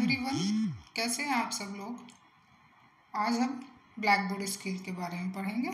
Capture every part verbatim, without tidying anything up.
Everyone, कैसे हैं आप सब लोग। आज हम ब्लैक बोर्ड स्किल के बारे में पढ़ेंगे।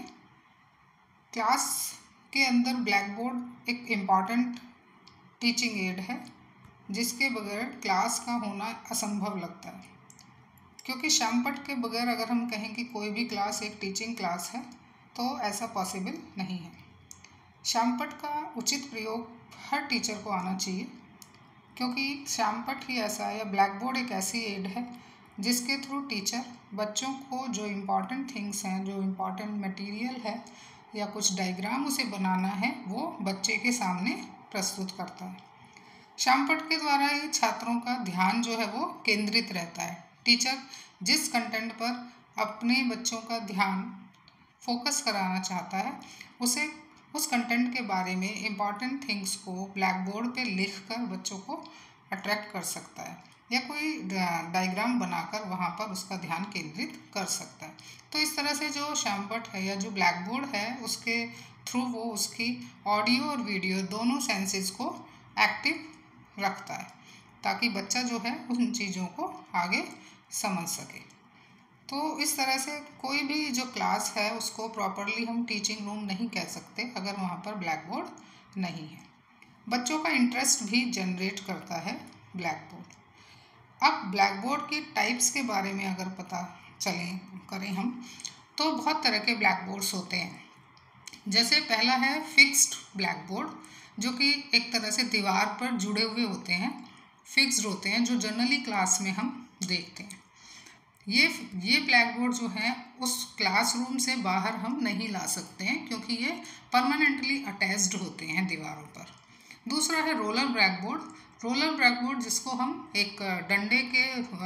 क्लास के अंदर ब्लैक बोर्ड एक इम्पॉर्टेंट टीचिंग एड है जिसके बगैर क्लास का होना असंभव लगता है, क्योंकि श्यामपट्ट के बगैर अगर हम कहें कि कोई भी क्लास एक टीचिंग क्लास है तो ऐसा पॉसिबल नहीं है। श्यामपट्ट का उचित प्रयोग हर टीचर को आना चाहिए, क्योंकि श्यामपट्ट ही ऐसा है या ब्लैक बोर्ड एक ऐसी एड है जिसके थ्रू टीचर बच्चों को जो इम्पॉर्टेंट थिंग्स हैं, जो इम्पॉर्टेंट मटेरियल है या कुछ डायग्राम उसे बनाना है, वो बच्चे के सामने प्रस्तुत करता है। श्यामपट्ट के द्वारा ही छात्रों का ध्यान जो है वो केंद्रित रहता है। टीचर जिस कंटेंट पर अपने बच्चों का ध्यान फोकस कराना चाहता है, उसे उस कंटेंट के बारे में इम्पॉर्टेंट थिंग्स को ब्लैक बोर्ड पे लिख कर बच्चों को अट्रैक्ट कर सकता है या कोई डायग्राम बनाकर वहाँ पर उसका ध्यान केंद्रित कर सकता है। तो इस तरह से जो श्यामपट्ट है या जो ब्लैक बोर्ड है, उसके थ्रू वो उसकी ऑडियो और वीडियो दोनों सेंसेस को एक्टिव रखता है, ताकि बच्चा जो है उन चीज़ों को आगे समझ सके। तो इस तरह से कोई भी जो क्लास है उसको प्रॉपरली हम टीचिंग रूम नहीं कह सकते अगर वहाँ पर ब्लैक बोर्ड नहीं है। बच्चों का इंटरेस्ट भी जनरेट करता है ब्लैक बोर्ड। अब ब्लैक बोर्ड के टाइप्स के बारे में अगर पता चलें करें हम, तो बहुत तरह के ब्लैक बोर्ड्स होते हैं। जैसे पहला है फिक्स्ड ब्लैक बोर्ड, जो कि एक तरह से दीवार पर जुड़े हुए होते हैं, फिक्स्ड होते हैं, जो जनरली क्लास में हम देखते हैं। ये ये ब्लैक बोर्ड जो है उस क्लासरूम से बाहर हम नहीं ला सकते हैं, क्योंकि ये परमानेंटली अटैच्ड होते हैं दीवारों पर। दूसरा है roller black board. Roller black board जिसको हम एक डंडे के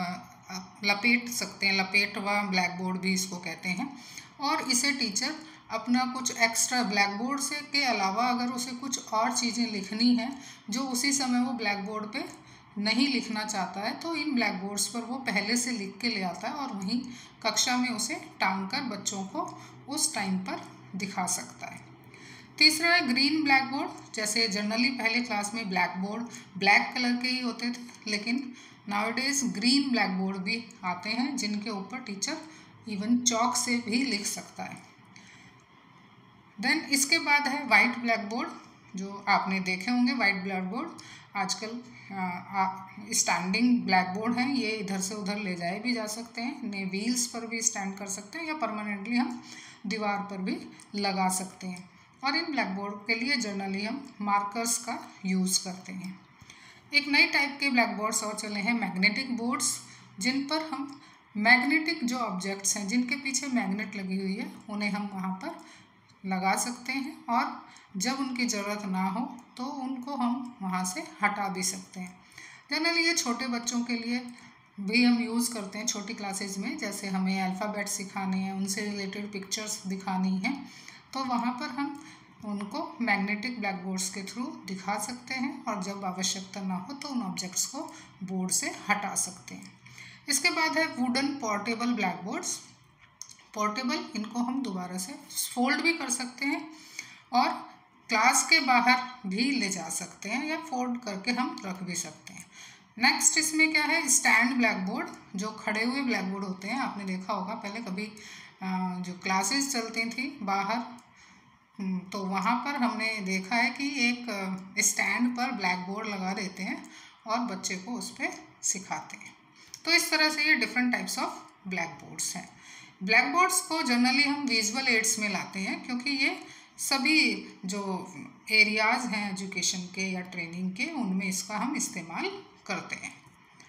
लपेट सकते हैं, लपेट व ब्लैक बोर्ड भी इसको कहते हैं। और इसे टीचर अपना कुछ एक्स्ट्रा ब्लैक बोर्ड से के अलावा अगर उसे कुछ और चीज़ें लिखनी है जो उसी समय वो ब्लैक बोर्ड पे नहीं लिखना चाहता है, तो इन ब्लैक बोर्ड्स पर वो पहले से लिख के ले आता है और वहीं कक्षा में उसे टांग कर बच्चों को उस टाइम पर दिखा सकता है। तीसरा है ग्रीन ब्लैक बोर्ड। जैसे जनरली पहले क्लास में ब्लैक बोर्ड ब्लैक कलर के ही होते थे, लेकिन नाउअडेज ग्रीन ब्लैक बोर्ड भी आते हैं जिनके ऊपर टीचर इवन चॉक से भी लिख सकता है। देन इसके बाद है वाइट ब्लैक बोर्ड, जो आपने देखे होंगे। वाइट ब्लैक बोर्ड आजकल स्टैंडिंग ब्लैक बोर्ड हैं, ये इधर से उधर ले जाए भी जा सकते हैं, इन्हें व्हील्स पर भी स्टैंड कर सकते हैं या परमानेंटली हम दीवार पर भी लगा सकते हैं। और इन ब्लैक बोर्ड के लिए जनरली हम मार्कर्स का यूज़ करते हैं। एक नई टाइप के ब्लैक बोर्ड्स और चले हैं मैग्नेटिक बोर्ड्स, जिन पर हम मैग्नेटिक जो ऑब्जेक्ट्स हैं जिनके पीछे मैग्नेट लगी हुई है, उन्हें हम वहाँ पर लगा सकते हैं और जब उनकी ज़रूरत ना हो तो उनको हम वहाँ से हटा भी सकते हैं। जनरली ये छोटे बच्चों के लिए भी हम यूज़ करते हैं छोटी क्लासेस में। जैसे हमें अल्फ़ाबेट सिखाने हैं, उनसे रिलेटेड पिक्चर्स दिखानी हैं, तो वहाँ पर हम उनको मैग्नेटिक ब्लैक बोर्ड्स के थ्रू दिखा सकते हैं और जब आवश्यकता ना हो तो उन ऑब्जेक्ट्स को बोर्ड से हटा सकते हैं। इसके बाद है wooden portable black boards. Portable, इनको हम दोबारा से फोल्ड भी कर सकते हैं और क्लास के बाहर भी ले जा सकते हैं या फोल्ड करके हम रख भी सकते हैं। नेक्स्ट इसमें क्या है, स्टैंड ब्लैक बोर्ड, जो खड़े हुए ब्लैक बोर्ड होते हैं। आपने देखा होगा पहले कभी जो क्लासेस चलती थी बाहर, तो वहाँ पर हमने देखा है कि एक स्टैंड पर ब्लैक बोर्ड लगा देते हैं और बच्चे को उस पर सिखाते हैं। तो इस तरह से ये different types of black boards हैं। ब्लैक बोर्ड्स को जनरली हम विजुअल एड्स में लाते हैं, क्योंकि ये सभी जो एरियाज़ हैं एजुकेशन के या ट्रेनिंग के, उनमें इसका हम इस्तेमाल करते हैं।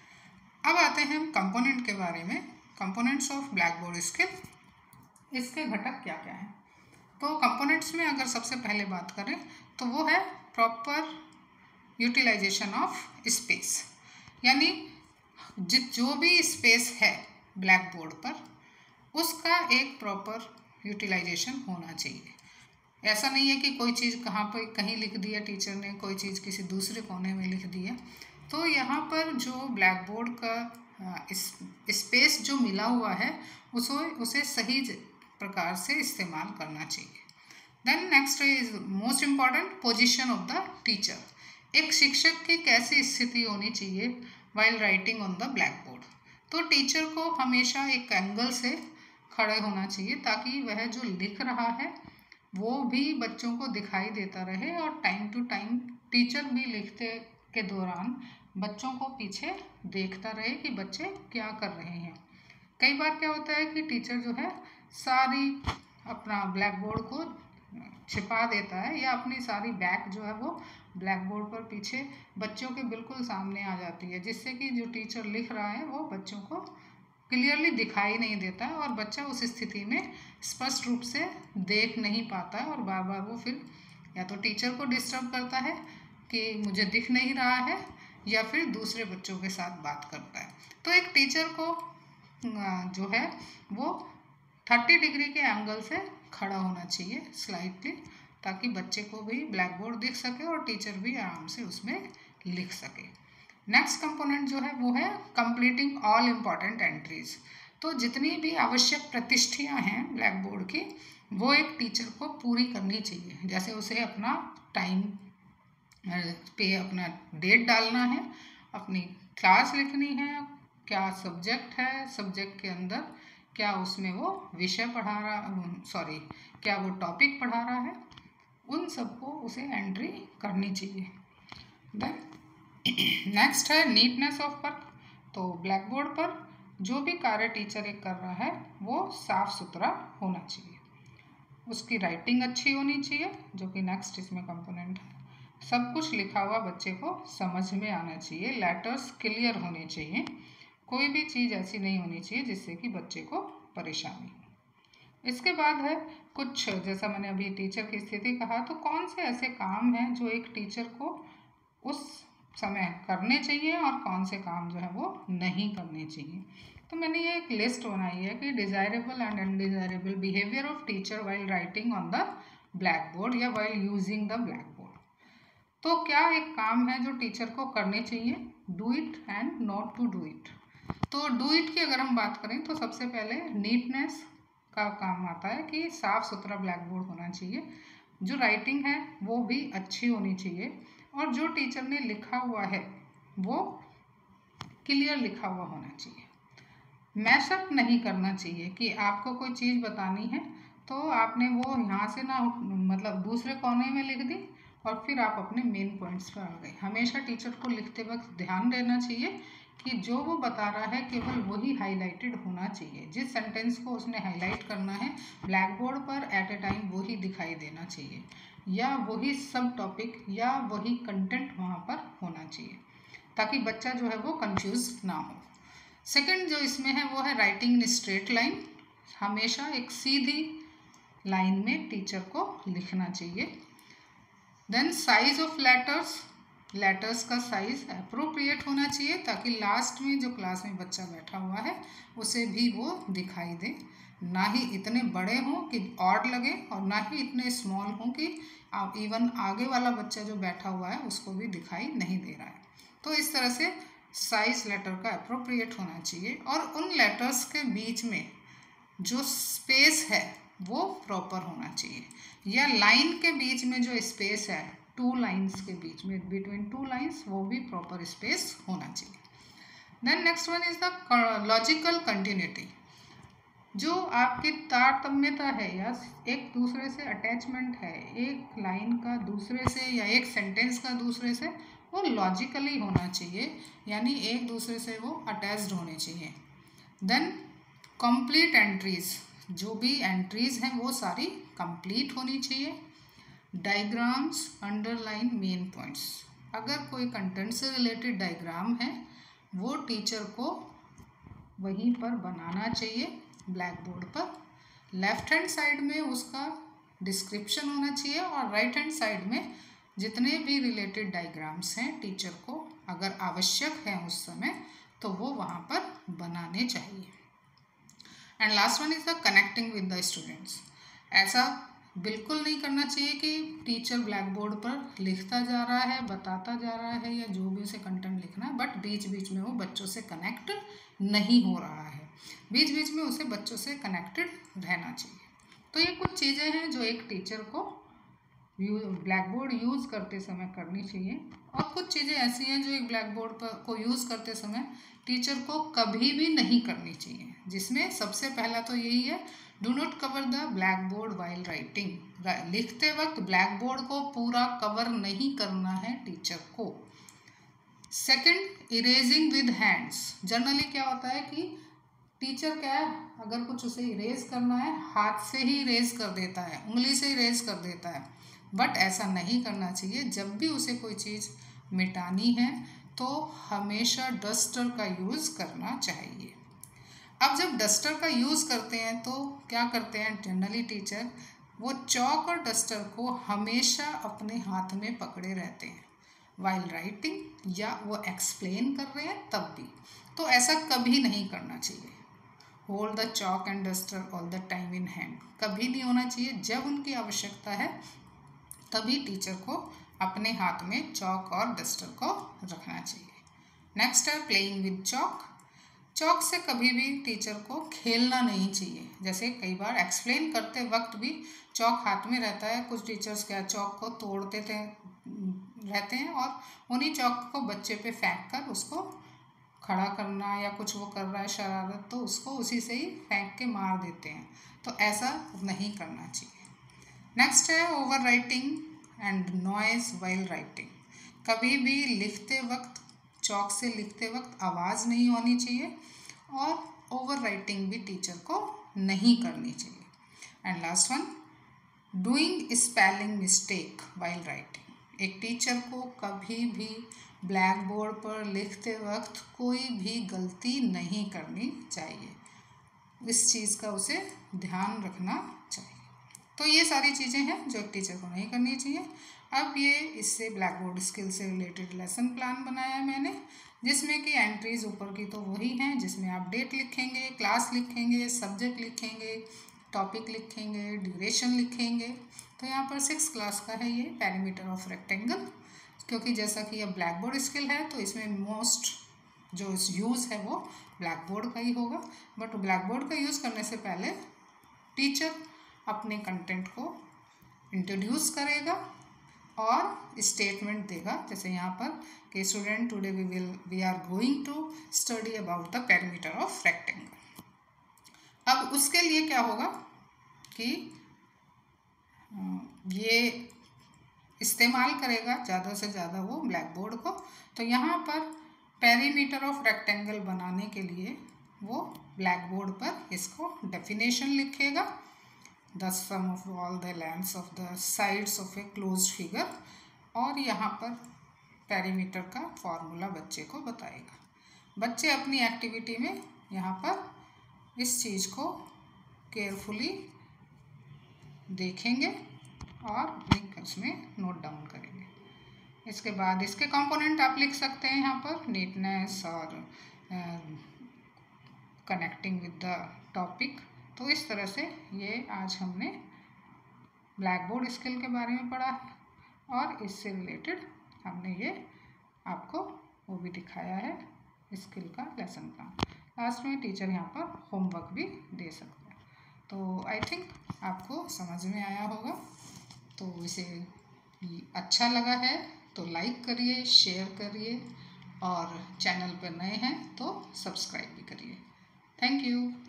अब आते हैं हम कंपोनेंट के बारे में। Components of black board skill, इसके घटक क्या क्या हैं। तो कंपोनेंट्स में अगर सबसे पहले बात करें तो वो है प्रॉपर यूटिलाइजेशन ऑफ स्पेस, यानी जो भी स्पेस है ब्लैक बोर्ड पर उसका एक प्रॉपर यूटिलाइजेशन होना चाहिए। ऐसा नहीं है कि कोई चीज़ कहाँ पर कहीं लिख दी है टीचर ने, कोई चीज़ किसी दूसरे कोने में लिख दी है। तो यहाँ पर जो ब्लैक बोर्ड का इस स्पेस जो मिला हुआ है उसको उसे सही प्रकार से इस्तेमाल करना चाहिए। Then next is most important, position of the teacher. एक शिक्षक की कैसी स्थिति होनी चाहिए while writing on the blackboard। तो टीचर को हमेशा एक एंगल से खड़े होना चाहिए ताकि वह जो लिख रहा है वो भी बच्चों को दिखाई देता रहे और टाइम टू टाइम टीचर भी लिखते के दौरान बच्चों को पीछे देखता रहे कि बच्चे क्या कर रहे हैं। कई बार क्या होता है कि टीचर जो है सारी अपना ब्लैक बोर्ड को छिपा देता है या अपनी सारी बैक जो है वो ब्लैक बोर्ड पर पीछे बच्चों के बिल्कुल सामने आ जाती है, जिससे कि जो टीचर लिख रहा है वो बच्चों को क्लियरली दिखाई नहीं देता है और बच्चा उस स्थिति में स्पष्ट रूप से देख नहीं पाता है और बार बार वो फिर या तो टीचर को डिस्टर्ब करता है कि मुझे दिख नहीं रहा है या फिर दूसरे बच्चों के साथ बात करता है। तो एक टीचर को जो है वो थर्टी डिग्री के एंगल से खड़ा होना चाहिए स्लाइटली, ताकि बच्चे को भी ब्लैक बोर्ड दिख सके और टीचर भी आराम से उसमें लिख सके। नेक्स्ट कंपोनेंट जो है वो है कंप्लीटिंग ऑल इम्पॉर्टेंट एंट्रीज। तो जितनी भी आवश्यक प्रतिष्ठियाँ हैं ब्लैक बोर्ड की वो एक टीचर को पूरी करनी चाहिए। जैसे उसे अपना टाइम पे अपना डेट डालना है, अपनी क्लास लिखनी है, क्या सब्जेक्ट है, सब्जेक्ट के अंदर क्या उसमें वो विषय पढ़ा रहा सॉरी क्या वो टॉपिक पढ़ा रहा है, उन सबको उसे एंट्री करनी चाहिए। देन नेक्स्ट है नीटनेस ऑफ वर्क। तो ब्लैक बोर्ड पर जो भी कार्य टीचर एक कर रहा है वो साफ सुथरा होना चाहिए, उसकी राइटिंग अच्छी होनी चाहिए जो कि नेक्स्ट इसमें कंपोनेंट है। सब कुछ लिखा हुआ बच्चे को समझ में आना चाहिए, लेटर्स क्लियर होने चाहिए, कोई भी चीज़ ऐसी नहीं होनी चाहिए जिससे कि बच्चे को परेशानी हो। इसके बाद है कुछ, जैसा मैंने अभी टीचर की स्थिति कहा, तो कौन से ऐसे काम हैं जो एक टीचर को उस समय करने चाहिए और कौन से काम जो है वो नहीं करने चाहिए। तो मैंने ये एक लिस्ट बनाई है कि desirable and undesirable behaviour of teacher while writing on the black board या while using the black board. तो क्या एक काम है जो टीचर को करने चाहिए, do it and not to do it. तो डू इट की अगर हम बात करें तो सबसे पहले नीटनेस का काम आता है कि साफ़ सुथरा ब्लैक बोर्ड होना चाहिए, जो राइटिंग है वो भी अच्छी होनी चाहिए और जो टीचर ने लिखा हुआ है वो क्लियर लिखा हुआ होना चाहिए। मैशअप नहीं करना चाहिए कि आपको कोई चीज़ बतानी है तो आपने वो यहाँ से ना मतलब दूसरे कोने में लिख दी और फिर आप अपने मेन पॉइंट्स पर आ गए। हमेशा टीचर को लिखते वक्त ध्यान देना चाहिए कि जो वो बता रहा है केवल वही हाईलाइटेड होना चाहिए, जिस सेंटेंस को उसने हाईलाइट करना है ब्लैक बोर्ड पर एट ए टाइम वही दिखाई देना चाहिए या वही सब टॉपिक या वही कंटेंट वहाँ पर होना चाहिए ताकि बच्चा जो है वो कंफ्यूज ना हो। सेकंड जो इसमें है वो है राइटिंग इन स्ट्रेट लाइन। हमेशा एक सीधी लाइन में टीचर को लिखना चाहिए। Then size of letters, letters का साइज अप्रोप्रिएट होना चाहिए ताकि लास्ट में जो क्लास में बच्चा बैठा हुआ है उसे भी वो दिखाई दे, ना ही इतने बड़े हों कि ऑड लगे और ना ही इतने स्मॉल हों कि इवन आगे वाला बच्चा जो बैठा हुआ है उसको भी दिखाई नहीं दे रहा है। तो इस तरह से साइज लेटर का अप्रोप्रिएट होना चाहिए और उन लेटर्स के बीच में जो स्पेस है वो प्रॉपर होना चाहिए या लाइन के बीच में जो स्पेस है टू लाइंस के बीच में बिटवीन टू लाइंस वो भी प्रॉपर स्पेस होना चाहिए। Then next one is the logical continuity. जो आपकी तारतम्यता है या एक दूसरे से अटैचमेंट है एक लाइन का दूसरे से या एक सेंटेंस का दूसरे से, वो लॉजिकली होना चाहिए, यानी एक दूसरे से वो अटैच्ड होने चाहिए। देन कंप्लीट एंट्रीज, जो भी एंट्रीज हैं वो सारी कंप्लीट होनी चाहिए। डायग्राम्स अंडरलाइन मेन पॉइंट्स, अगर कोई कंटेंट से रिलेटेड डायग्राम है वो टीचर को वहीं पर बनाना चाहिए ब्लैक बोर्ड पर। लेफ्ट हैंड साइड में उसका डिस्क्रिप्शन होना चाहिए और राइट हैंड साइड में जितने भी रिलेटेड डायग्राम्स हैं टीचर को अगर आवश्यक है उस समय तो वो वहाँ पर बनाने चाहिए। And last one is the connecting with the students. ऐसा बिल्कुल नहीं करना चाहिए कि टीचर ब्लैक बोर्ड पर लिखता जा रहा है, बताता जा रहा है या जो भी उसे कंटेंट लिखना है, बट बीच बीच में वो बच्चों से कनेक्ट नहीं हो रहा है। बीच बीच में उसे बच्चों से कनेक्टेड रहना चाहिए। तो ये कुछ चीज़ें हैं जो एक टीचर को ब्लैक बोर्ड यूज़ करते समय करनी चाहिए। और कुछ चीज़ें ऐसी हैं जो एक ब्लैक बोर्ड पर को यूज़ करते समय टीचर को कभी भी नहीं करनी चाहिए, जिसमें सबसे पहला तो यही है, do not cover the black board while writing. लिखते वक्त ब्लैक बोर्ड को पूरा कवर नहीं करना है टीचर को। Second, erasing with hands. Generally क्या होता है कि टीचर क्या है, अगर कुछ उसे इरेज करना है हाथ से ही इरेज कर देता है, उंगली से इरेज कर देता है, बट ऐसा नहीं करना चाहिए। जब भी उसे कोई चीज़ मिटानी है तो हमेशा डस्टर का यूज़ करना चाहिए। अब जब डस्टर का यूज़ करते हैं तो क्या करते हैं जनरली टीचर, वो चॉक और डस्टर को हमेशा अपने हाथ में पकड़े रहते हैं वाइल राइटिंग, या वो एक्सप्लेन कर रहे हैं तब भी। तो ऐसा कभी नहीं करना चाहिए। Hold the chalk and duster all the time in hand, कभी नहीं होना चाहिए। जब उनकी आवश्यकता है तभी टीचर को अपने हाथ में चॉक और डस्टर को रखना चाहिए। नेक्स्ट है प्लेइंग विद चॉक। चॉक से कभी भी टीचर को खेलना नहीं चाहिए। जैसे कई बार एक्सप्लेन करते वक्त भी चॉक हाथ में रहता है, कुछ टीचर्स क्या चॉक को तोड़ते थे रहते हैं और उन्हीं चॉक को बच्चे पे फेंक कर उसको खड़ा करना, या कुछ वो कर रहा है शरारत तो उसको उसी से ही फेंक के मार देते हैं। तो ऐसा नहीं करना चाहिए। नेक्स्ट है over writing and noise while writing. कभी भी लिखते वक्त, चॉक से लिखते वक्त आवाज़ नहीं होनी चाहिए, और ओवर राइटिंग भी टीचर को नहीं करनी चाहिए। And last one, doing spelling mistake while writing. एक टीचर को कभी भी ब्लैक बोर्ड पर लिखते वक्त कोई भी गलती नहीं करनी चाहिए। इस चीज़ का उसे ध्यान रखना चाहिए। तो ये सारी चीज़ें हैं जो एक टीचर को नहीं करनी चाहिए। अब ये इससे ब्लैक बोर्ड स्किल से रिलेटेड लेसन प्लान बनाया है मैंने, जिसमें कि एंट्रीज ऊपर की तो वही हैं, जिसमें आप डेट लिखेंगे, क्लास लिखेंगे, सब्जेक्ट लिखेंगे, टॉपिक लिखेंगे, ड्यूरेशन लिखेंगे। तो यहाँ पर सिक्स क्लास का है ये पेरीमीटर ऑफ रेक्टेंगल, क्योंकि जैसा कि ये ब्लैक बोर्ड स्किल है तो इसमें मोस्ट जो यूज़ है वो ब्लैक बोर्ड का ही होगा। बट ब्लैक बोर्ड का यूज़ करने से पहले टीचर अपने कंटेंट को इंट्रोड्यूस करेगा और स्टेटमेंट देगा, जैसे यहाँ पर कि student today we will we are going to study about the perimeter of rectangle. अब उसके लिए क्या होगा कि ये इस्तेमाल करेगा ज़्यादा से ज़्यादा वो ब्लैक बोर्ड को। तो यहाँ पर पेरीमीटर ऑफ रेक्टेंगल बनाने के लिए वो ब्लैक बोर्ड पर इसको डेफिनेशन लिखेगा, the sum of all the lengths of the sides of a closed figure, और यहाँ पर पेरीमीटर का फॉर्मूला बच्चे को बताएगा। बच्चे अपनी एक्टिविटी में यहाँ पर इस चीज़ को केयरफुली देखेंगे और लिख उसमें नोट डाउन करेंगे। इसके बाद इसके कंपोनेंट आप लिख सकते हैं यहाँ पर, नीटनेस और कनेक्टिंग विद द टॉपिक। तो इस तरह से ये आज हमने ब्लैक बोर्ड स्किल के बारे में पढ़ा है, और इससे रिलेटेड हमने ये आपको वो भी दिखाया है स्किल का लेसन प्लान। लास्ट में टीचर यहाँ पर होमवर्क भी दे सकते हैं। तो आई थिंक आपको समझ में आया होगा। तो इसे अच्छा लगा है तो लाइक करिए, शेयर करिए, और चैनल पर नए हैं तो सब्सक्राइब भी करिए। Thank you.